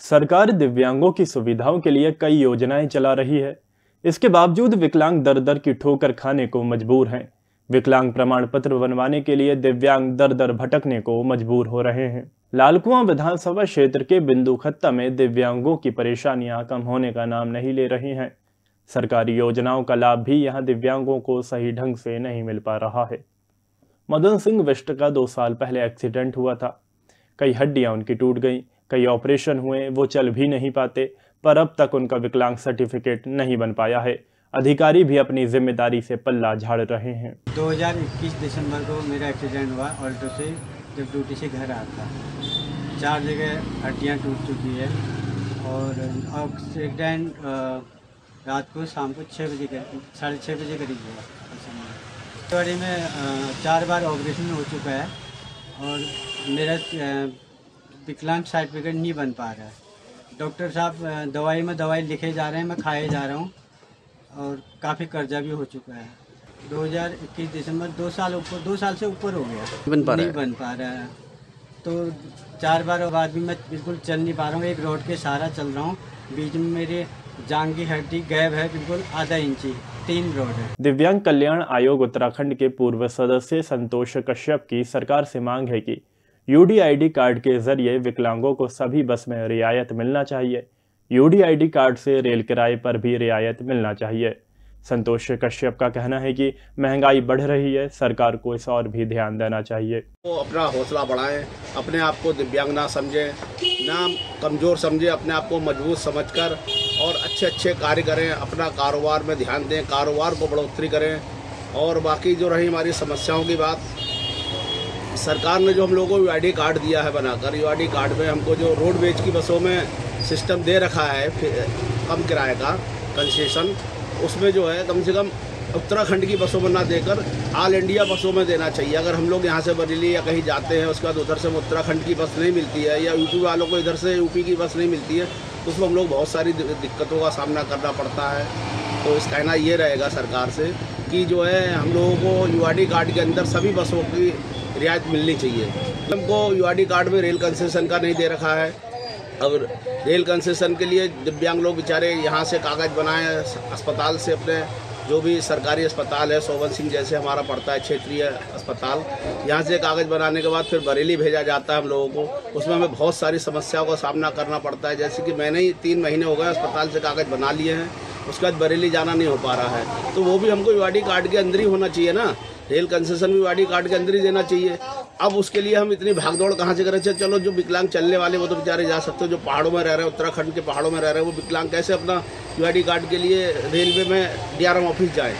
सरकार दिव्यांगों की सुविधाओं के लिए कई योजनाएं चला रही है। इसके बावजूद विकलांग दर दर की ठोकर खाने को मजबूर हैं। विकलांग प्रमाण पत्र बनवाने के लिए दिव्यांग दर दर भटकने को मजबूर हो रहे हैं। लालकुआं विधानसभा क्षेत्र के बिंदु खत्ता में दिव्यांगों की परेशानियां कम होने का नाम नहीं ले रही हैं। सरकारी योजनाओं का लाभ भी यहां दिव्यांगों को सही ढंग से नहीं मिल पा रहा है। मदन सिंह बिष्ट का 2 साल पहले एक्सीडेंट हुआ था। कई हड्डियां उनकी टूट गईं, कई ऑपरेशन हुए, वो चल भी नहीं पाते, पर अब तक उनका विकलांग सर्टिफिकेट नहीं बन पाया है। अधिकारी भी अपनी जिम्मेदारी से पल्ला झाड़ रहे हैं। 2021 दिसंबर को मेरा एक्सीडेंट हुआ ऑल्टो से, जब ड्यूटी से घर आया था। 4 जगह हड्डियां टूट चुकी है और एक्सीडेंट रात को शाम को 6 बजे 6:30 बजे करीब हुआ। बड़ी में 4 बार ऑपरेशन हो चुका है और मेरा विकलांग सर्टिफिकेट नहीं बन पा रहा है। डॉक्टर साहब दवाई में दवाई लिखे जा रहे हैं, मैं खाए जा रहा हूँ और काफ़ी कर्जा भी हो चुका है। 2021 दिसंबर 2 साल से ऊपर हो गया, नहीं बन पा रहा है। तो 4 बार बाद भी मैं बिल्कुल चल नहीं पा रहा हूँ। एक रोड के सहारा चल रहा हूँ, बीच में मेरी जांघ की हड्डी गैप है, बिल्कुल आधा इंची, 3 रोड है। दिव्यांग कल्याण आयोग उत्तराखंड के पूर्व सदस्य संतोष कश्यप की सरकार से मांग है कि यूडीआईडी कार्ड के जरिए विकलांगों को सभी बस में रियायत मिलना चाहिए। यूडीआईडी कार्ड से रेल किराए पर भी रियायत मिलना चाहिए। संतोष कश्यप का कहना है कि महंगाई बढ़ रही है, सरकार को इस और भी ध्यान देना चाहिए। वो अपना हौसला बढ़ाएं, अपने आप को दिव्यांग ना समझें, ना कमज़ोर समझें, अपने आप को मजबूत समझकर और अच्छे कार्य करें, अपना कारोबार में ध्यान दें, कारोबार को बढ़ोतरी करें। और बाकी जो रही हमारी समस्याओं की बात, सरकार ने जो हम लोगों को यूआईडी कार्ड दिया है बनाकर, यूआईडी कार्ड में हमको जो रोडवेज की बसों में सिस्टम दे रखा है कम किराए का कंसेशन, उसमें जो है कम से कम उत्तराखंड की बसों में ना देकर ऑल इंडिया बसों में देना चाहिए। अगर हम लोग यहाँ से बरेली या कहीं जाते हैं, उसके बाद उधर से उत्तराखंड की बस नहीं मिलती है या यूपी वालों को इधर से यूपी की बस नहीं मिलती है, तो उसमें हम लोग बहुत सारी दिक्कतों का सामना करना पड़ता है। तो इस कहना ये रहेगा सरकार से कि जो है हम लोगों को यूआईडी कार्ड के अंदर सभी बसों की रियायत मिलनी चाहिए। हमको यूआईडी कार्ड में रेल कंसेशन का नहीं दे रखा है। अब रेल कंसेशन के लिए दिव्यांग लोग बेचारे यहाँ से कागज़ बनाएं, अस्पताल से, अपने जो भी सरकारी अस्पताल है, सोवन सिंह जैसे हमारा पड़ता है क्षेत्रीय अस्पताल, यहाँ से कागज़ बनाने के बाद फिर बरेली भेजा जाता है हम लोगों को। उसमें हमें बहुत सारी समस्याओं का सामना करना पड़ता है। जैसे कि मैंने ही 3 महीने हो गए अस्पताल से कागज़ बना लिए हैं, उसके बाद बरेली जाना नहीं हो पा रहा है। तो वो भी हमको यूआईडी कार्ड के अंदर ही होना चाहिए ना, रेल कंसेशन भी यूआईडी कार्ड के अंदर ही देना चाहिए। अब उसके लिए हम इतनी भागदौड़ कहाँ से करें? चलो जो विकलांग चलने वाले वो तो बेचारे जा सकते हो, जो पहाड़ों में रह रहे हैं, उत्तराखंड के पहाड़ों में रह रहे हैं, वो विकलांग कैसे अपना यूआईडी कार्ड के लिए रेलवे में डीआरएम ऑफिस जाएँ?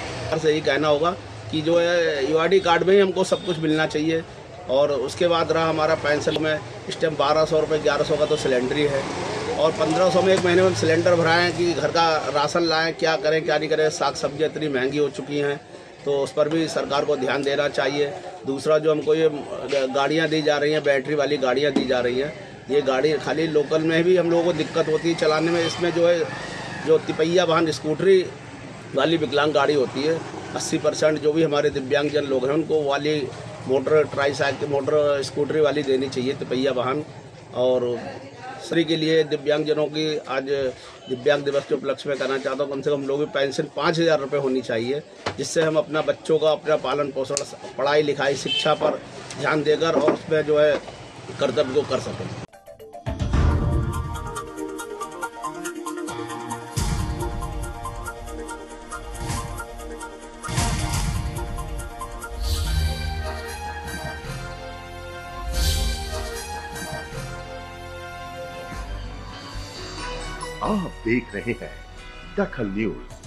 से यही कहना होगा कि जो है यूआईडी कार्ड में ही हमको सब कुछ मिलना चाहिए। और उसके बाद रहा हमारा पेंशन में इस टाइम 1200 रुपये, 1100 का तो सिलेंडर ही है और 1500 में एक महीने में सिलेंडर भराएं कि घर का राशन लाएं, क्या करें क्या नहीं करें। साग सब्जियाँ इतनी महंगी हो चुकी हैं, तो उस पर भी सरकार को ध्यान देना चाहिए। दूसरा जो हमको ये गाड़ियाँ दी जा रही हैं, बैटरी वाली गाड़ियाँ दी जा रही हैं, ये गाड़ी खाली लोकल में भी हम लोगों को दिक्कत होती है चलाने में। इसमें जो है जो तिपहिया वाहन स्कूटरी वाली विकलांग गाड़ी होती है, 80% जो भी हमारे दिव्यांगजन लोग हैं उनको वाली मोटर ट्राईसाइकिल, मोटर स्कूटरी वाली देनी चाहिए तिपहिया वाहन। और श्री के लिए दिव्यांगजनों की आज दिव्यांग दिवस के उपलक्ष्य में कहना चाहता हूँ, कम से कम लोगों की पेंशन 5000 रुपये होनी चाहिए, जिससे हम अपना बच्चों का अपना पालन पोषण, पढ़ाई लिखाई, शिक्षा पर ध्यान देकर और उसमें जो है कर्तव्य को कर सकें। आप देख रहे हैं दखल न्यूज।